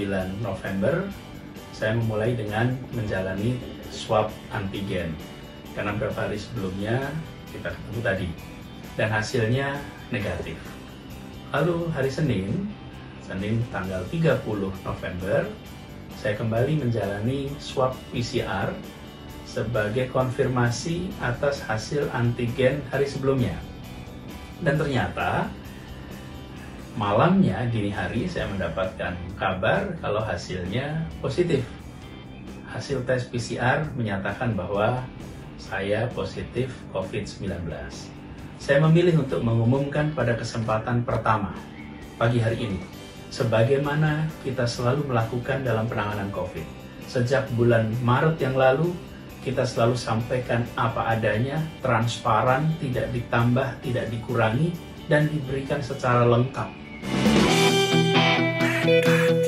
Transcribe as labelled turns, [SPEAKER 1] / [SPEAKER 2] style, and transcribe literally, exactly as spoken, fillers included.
[SPEAKER 1] sembilan November, saya memulai dengan menjalani swab antigen. Karena beberapa hari sebelumnya kita ketemu tadi, dan hasilnya negatif. Lalu hari Senin, Senin tanggal tiga puluh November, saya kembali menjalani swab P C R sebagai konfirmasi atas hasil antigen hari sebelumnya. Dan ternyata malamnya, dini hari, saya mendapatkan kabar kalau hasilnya positif. Hasil tes P C R menyatakan bahwa saya positif COVID sembilan belas. Saya memilih untuk mengumumkan pada kesempatan pertama pagi hari ini, sebagaimana kita selalu melakukan dalam penanganan COVID. Sejak bulan Maret yang lalu, kita selalu sampaikan apa adanya, transparan, tidak ditambah, tidak dikurangi, dan diberikan secara lengkap.